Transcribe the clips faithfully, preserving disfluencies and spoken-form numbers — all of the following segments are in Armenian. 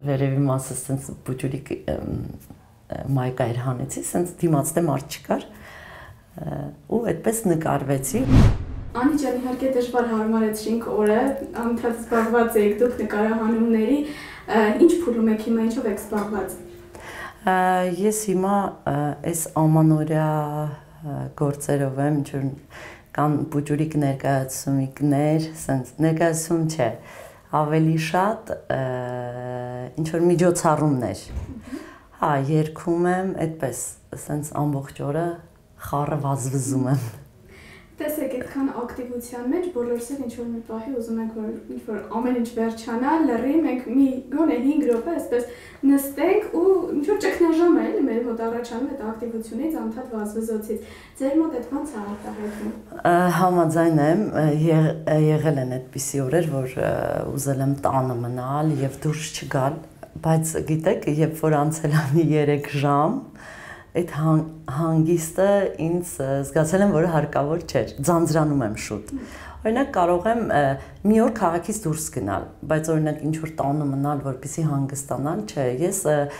Վերևի մասը սենց բուջուրիկ մայկա էր հանեցի, սենց դիմաց դե մարդ չկար ու այդպես նկարվեցի։ Անի ջան, իհարկե դժվար հարմարեցրինք օրը, անընդհատ զբաղված եք դուք նկարահանումների, ինչ փուլում եք հիմա, ինչով եք զբաղված։ Ես հիմա այս ամանորյա գործերով եմ, ինչ որ կան բուջուրիկ ներկայացումիկներ, սենց ներկայացում չէ, ավելի շատ ինչ որ միջոցառումներ։ Հա, երգում եմ, այդպես, սենց ամբողջ օրը խառը վազվզում եմ։ Տեսեք, այդքան ակտիվության մեջ բոլորս էլ ինչ-որ մի պահի ուզում ենք, որ ինչ-որ ամեն ինչ վերջանա, լռի, մենք մի գոնե հինգ րոպե այսպես նստենք ու ինչ-որ ճգնաժամ է, էլի մեր մոտ առաջանում այդ ակտիվությունից, անընդհատ վազվզոցից։ Ձեր մոտ այդ ո՞նց է արտահայտվում։ Համաձայն եմ, եղել են այդպիսի օրեր, որ ուզել եմ տանը մնալ եւ դուրս չգալ, բայց գիտեք, երբ որ անցել անի երեք ժամ, այդ հանգիստը ինձ զգացել եմ, որ հարկավոր չէր, ձանձրանում եմ շուտ։ Օրինակ կարող եմ մի օր քաղաքից դուրս գնալ, բայց օրինակ ինչ-որ տանը մնալ, որպեսզի հանգստանալ, չէ, ես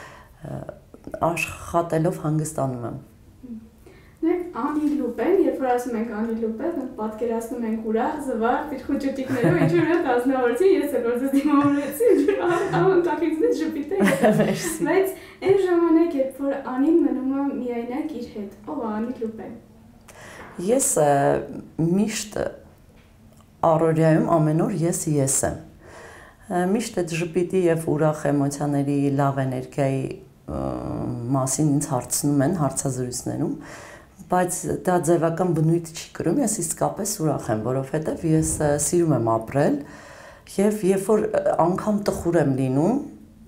աշխատելով հանգստանում եմ։ Անի Լուպեն, երբ որ ասում ենք Անի Լուպեն, պատկերացնում ենք ուրախ, զվարթ, իր խուճուտիկներով, ինչ որ հետ ազնվորեցի, ես էլ որ ձեզ դիմավորեցի, ինչ որ անտակիցնից ժպիտ է։ Բայց այն ժամանակ, երբ որ Անին մնում է միայնակ իր հետ, ով է Անի Լուպեն։ Ես միշտ առօրյայում ամեն օր ես ես եմ։ Միշտ այդ ժպիտի եւ ուրախ էմոցիաների լավ էներգիայի մասին ինձ հարցնում են հարցազրույցներում, բայց դա ձևական բնույթ չի կրում, ես իսկապես ուրախ եմ, որովհետև ես սիրում եմ ապրել եւ երբ որ անգամ տխուր եմ լինում,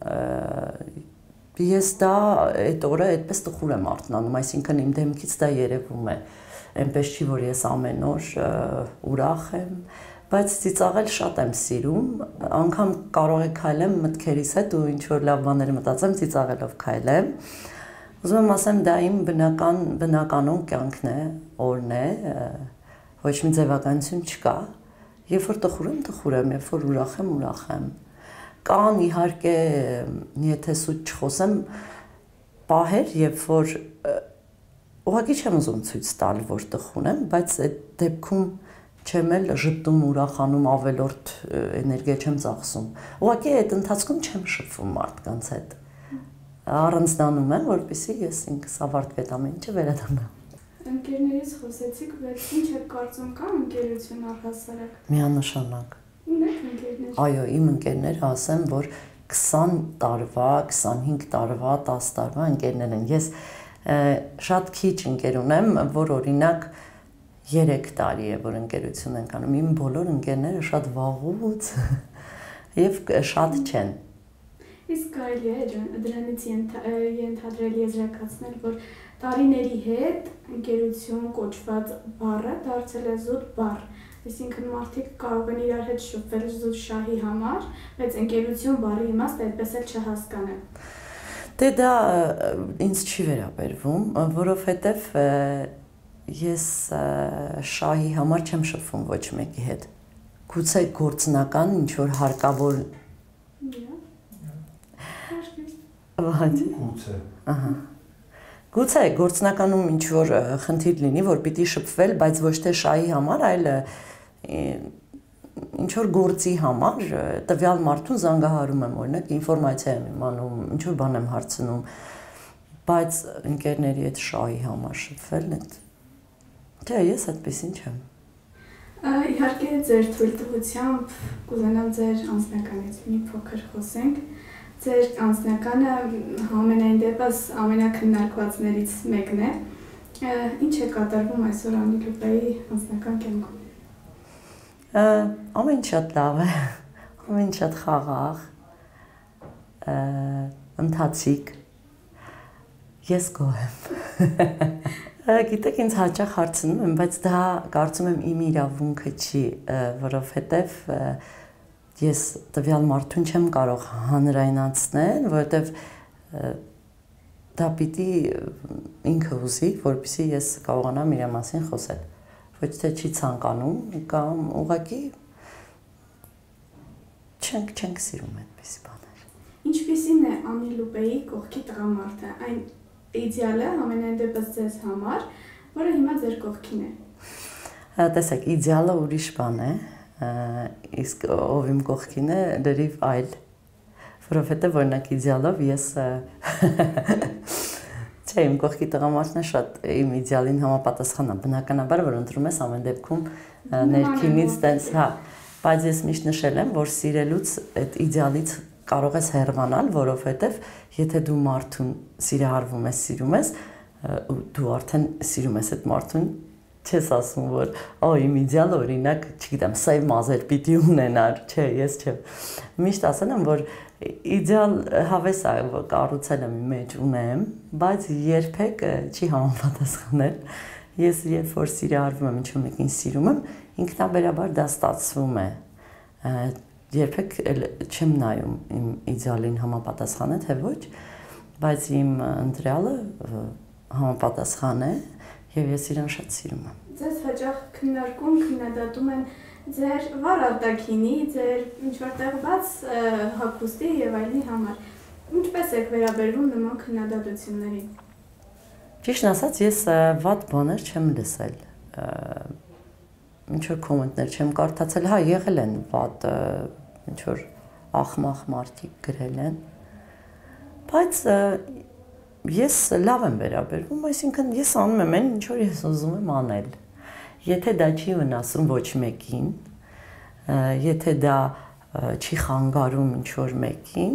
ես դա այդ օրը այդպես տխուր եմ արթնանում, այսինքն իմ դեմքից դա երևում է, այնպես չի, որ ես ամեն օր ուրախ եմ, բայց ծիծաղել շատ եմ սիրում, անգամ կարող եք քայլեմ մտքերիս հետ ու ինչ որ լավ բաներ մտածեմ, ծիծաղելով քայլեմ։ Ուզում եմ ասեմ, դա իմ բնական բնականon կյանքն է, օրն է, ոչ մի ձևականություն չկա։ Երբ որ տխուր եմ, տխուր եմ, երբ որ ուրախ եմ, ուրախ եմ։ Կան իհարկե, եթե սուտ չխոսեմ, պահեր, երբ որ ուղղակի չեմ ուզում ցույց տալ, որ տխուր եմ, բայց այդ դեպքում չեմ էլ ժպտում, ուրախանում, ավելորդ էներգիա չեմ ծախսում։ Ուղղակի այդ ընթացքում չեմ շփվում մարդկանց հետ։ Առանձնանում եմ, որպեսզի ես ինքս ավարտվեց ամեն ինչը վերադառնամ։ Ընկերներից խոսեցիք, բայց ինչ եք կարծում, կա ընկերություն առհասարակ։ Միանշանակ։ Ունեք ընկերներ։ Այո, իմ ընկերները ասեմ, որ քսան տարվա, քսանհինգ տարվա, տասը տարվա ընկերներ են։ Ես շատ քիչ ընկեր ունեմ, որ օրինակ երեք տարի է, որ ընկերություն ենք անում։ Իմ բոլոր ընկերները շատ վաղուց եւ շատ չեն։ Իսկ կարելի է դրանից ենթադրել եզրակացնել, որ տարիների հետ ընկերություն կոչված բառը դարձել է զուտ բառ, այսինքն մարդիկ կարող են իրար հետ շփվել զուտ շահի համար, բայց ընկերություն բառի իմաստը այդպես էլ չհասկանան։ Դե դա ինձ չի վերաբերվում, որովհետև ես շահի համար չեմ շփվում ոչ մեկի հետ։ Գուցե գործնական ինչ որ հարկավոր Գուցե։ Ահա։ Գուցե գործնականում ինչ որ խնդիր լինի, որ պիտի շփվել, բայց ոչ թե շահի համար, այլ ինչ որ գործի համար, տվյալ մարդուն զանգահարում եմ, օրինակ ինֆորմացիա եմ իմանում, ինչ որ բան եմ հարցնում, բայց ընկերների հետ շահի համար շփվելն է։ Թե ես այդպեսին չեմ։ Իհարկե ձեր թույլտվությամբ կուզենամ ձեր անձնականից մի փոքր խոսենք։ Ձեր անձնականը ամենայն դեպս ամենակննարկվածներից մեկն է։ Ինչ է կատարվում այսօր Անի Լուպեի անձնական կյանքում։ Ամեն շատ լավ է, ամեն շատ խաղաղ, ընթացիկ, ես գոհ եմ։ Գիտեք, ինձ հաճախ հարցնում եմ, բայց դա կարծում եմ իմ իրավունքը չի, որովհետև ես տվյալ մարդուն չեմ կարող հանրայնացնել, որովհետև դա պիտի ինքը ուզի, որպեսզի ես կարողանամ իր մասին խոսել։ Ոչ թե չի ցանկանում կամ ուղղակի չենք չենք սիրում այդպիսի բաներ։ Ինչպիսին է Անիլուպեի կողքի տղամարդը, այն իդեալը ամենայն դեպս ձեզ համար, որը հիմա ձեր կողքին է։ Տեսեք, իդեալը ուրիշ բան է, իսկ ով իմ կողքին է, լրիվ այլ, որովհետև օրինակ իդեալով ես չէ, իմ կողքի տղամարդն է շատ իմ իդեալին համապատասխան է, բնականաբար, որ ընտրում ես ամեն դեպքում ներքինից տենց, հա, բայց ես միշտ նշել եմ, որ սիրելուց այդ իդեալից կարող ես հեռանալ, որովհետև եթե դու մարդուն սիրահարվում ես, սիրում ես, դու արդեն սիրում ես այդ մարդուն, չես ասում, որ «Օ, իմ իդեալը օրինակ, չգիտեմ, սև մազեր պիտի ունենար», չէ, ես չեմ։ Միշտ ասել եմ, որ իդեալ հավես է, կառուցել եմ իմ մեջ ունեմ, բայց երբեք չի համապատասխանել։ Ես երբ որ սիրահարվում եմ, ինչ-որ մեկին սիրում եմ, ինքնաբերաբար դա ստացվում է։ Երբեք չեմ նայում իմ իդեալին համապատասխան է, թե ոչ, բայց իմ ընտրյալը համապատասխան է եւ ես իրան շատ սիրում եմ։ Ձեզ հաճախ քննարկում, քննադատում են ձեր վառ արտաքինի, ձեր ինչ-որ տեղ բաց հագուստի եւ այլնի համար։ Ինչպես եք վերաբերվում նման քննադատություններին։ Ճիշտ ասած, ես վատ բաներ չեմ լսել։ Ինչ-որ կոմենտներ չեմ կարդացել, հա, եղել են վատ ինչ-որ ախմախ մարդիկ գրել են, բայց ես լավ եմ վերաբերվում, այսինքն ես անում եմ այն, ինչ որ ես ուզում եմ անել։ Եթե դա չի վնասում ոչ մեկին, եթե դա չի խանգարում ինչ-որ մեկին,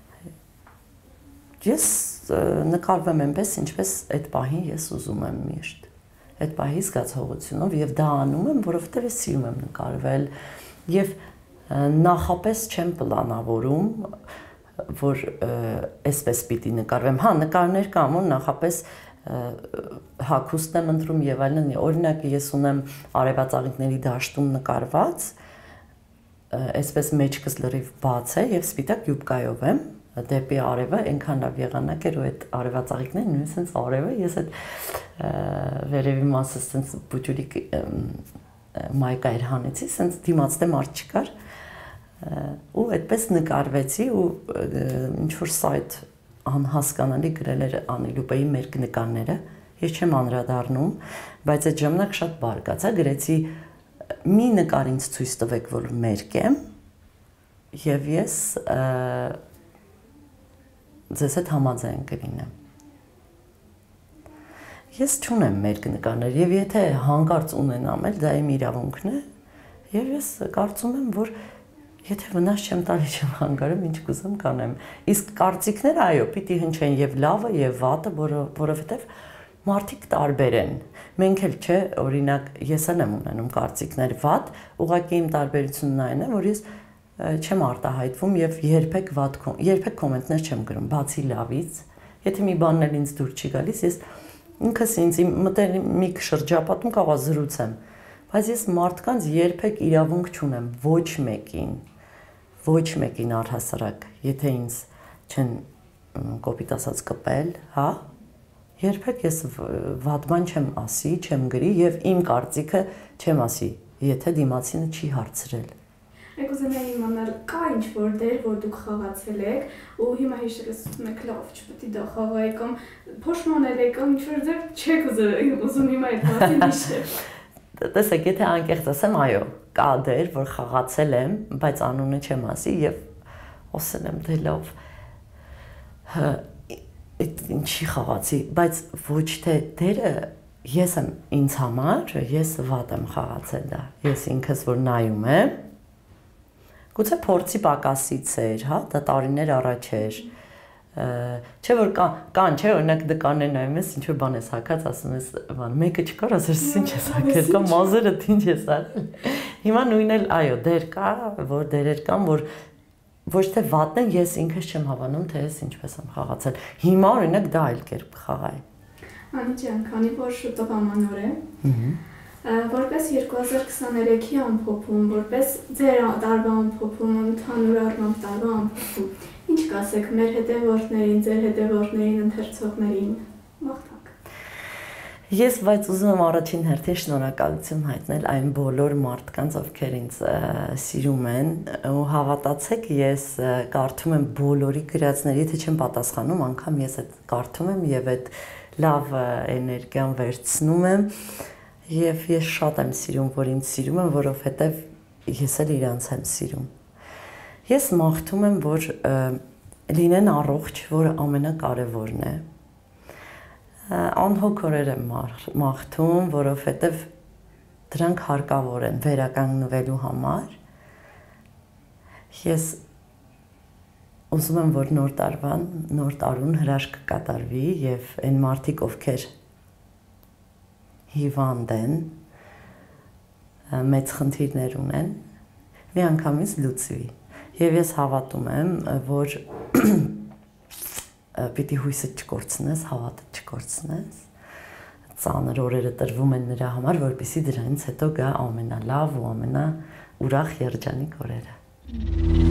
ես նկարվեմ այնպես, ինչպես այդ պահին ես ուզում եմ միշտ։ Այդ պահի զգացողությունով եւ դա անում եմ, որովհետեւ ես սիրում եմ նկարվել եւ նախապես չեմ պլանավորում, որ այսպես պիտի նկարվեմ։ Հա, նկարներ կան, որ նախապես հագուստ եմ ընտրում եւ այլն։ Օրինակ ես ունեմ արևածաղիկների դաշտում նկարված, այսպես մեջքս լրիվ բաց է եւ սպիտակ յուբկայով եմ դեպի արևը, այնքան լավ եղանակ էր ու այդ արևածաղիկներն նույն sense արևը, ես այդ վերևի մասը sense բուջուրիկ մայկա էր հանեցի, sense դիմաց դեմ մարդ չկար ու այդպես նկարվեցի ու ինչ որ սայթ անհասկանալի գրել էր Անիլուպեի մեր նկարները, ես չեմ անդրադառնում, բայց այդ ժամանակ շատ բարկացա, գրեցի մի նկար ինձ ցույց տվեք, որ մերկ եմ եւ ես ձեզ հետ համաձայն կլինեմ։ Ես չունեմ մերկ նկարներ եւ եթե հանկարծ ունենամ էլ դա իմ իրավունքն է եւ ես կարծում եմ, որ եթե վնաս չեմ տալի, չեմ հանգարում, ինչ կուզեմ կանեմ։ Իսկ կարծիքները, այո, պիտի հնչեն եւ լավը եւ վատը, որովհետեւ մարդիկ տարբեր են։ Մենք էլ չէ, օրինակ, ես էլ եմ ունենում կարծիքներ վատ, ուղղակի իմ տարբերությունն այն է, որ ես չեմ արտահայտվում եւ երբեք վատ երբեք կոմենտներ չեմ գրում, բացի լավից։ Եթե մի բանն էլ ինձ դուր չի գալիս, ես ինքս ինձ իմ մտերմիկ շրջապատում կարող զրուցեմ, բայց ես մարդկանց երբեք իրավունք չունեմ ոչ մեկին, ոչ մեկին առհասարակ, եթե ինձ չեն կոպիտ ասած կպել, հա, երբեք ես վատ բան չեմ ասի, չեմ գրի եւ իմ կարծիքը չեմ ասի, եթե դիմացինը չի հարցրել։ Եք ուզում եմ իմանալ, կա ինչ-որ դեր, որ դուք խաղացել եք ու հիմա հիշել եք լավ, չպետք է դա խաղայի կամ փոշմանել եք կամ ինչ-որ դեր չեք ուզում հիմա այդ մասին հիշել։ Տեսեք, եթե անկեղծ ասեմ, այո, կա դեր, որ խաղացել եմ, բայց անունը չեմ ասի եւ ասել եմ դե լավ։ Այդ ինչի խաղացի, բայց ոչ թե դերը ես եմ ինձ համար, ես վատ եմ խաղացել դա։ Ես ինքս որ նայում եմ Գուցե փորձի պակասից էր, հա, դա տարիներ առաջ էր։ Չէ որ կան, կան, չէ, օրինակ դկաներ նայում ես, ինչ որ բան ես հագած, ասում ես, բան, մեկը չկար, ասես ինչ ես հագել, կամ մազերը ինչ ես արել։ Հիմա նույնն էլ, այո, դեր կա, որ դերեր կան, որ ոչ թե վատն են, ես ինքս չեմ հավանում, թե ես ինչպես եմ խաղացել։ Հիմա օրինակ դա այլ կերպ խաղայի։ Անի ջան, քանի որ շուտով ամանոր է, որպես երկու հազար քսաներեքի ամփոփում, որպես ձեր տարվա ամփոփում, ընդհանուր առմամբ տարվա ամփոփում, ինչ կասեք մեր հետևորդներին, ձեր հետևորդներին, ընթերցողներին, մաղթանք։ Ես բայց ուզում եմ առաջին հերթին շնորհակալություն հայտնել այն բոլոր մարդկանց, ովքեր ինձ սիրում են ու հավատացեք, ես կարդում եմ բոլորի գրածների, եթե չեմ պատասխանում, անգամ ես այդ կարդում եմ եւ այդ լավ էներգիան վերցնում եմ եւ ես շատ եմ սիրում, որ ինձ սիրում են, որովհետեւ ես էլ իրանց եմ սիրում։ Ես մաղթում եմ, որ լինեն առողջ, որը ամենակարևորն է։ Անհոգորեր եմ մաղթում, որովհետև դրանք հարկավոր են վերականգնվելու համար։ Ես ուզում եմ, որ նոր տարվան, նոր տարուն հրաշք կկատարվի եւ այն մարդիկ, ովքեր հիվանդ են, մեծ խնդիրներ ունեն, միանգամից լուծվի։ Եվ ես հավատում եմ, որ պիտի հույսը չկորցնես, հավատը չկորցնես, ծանր օրերը տրվում են նրա համար, որպեսզի դրանից հետո գա ամենալավ ու ամենաուրախ երջանիկ օրերը։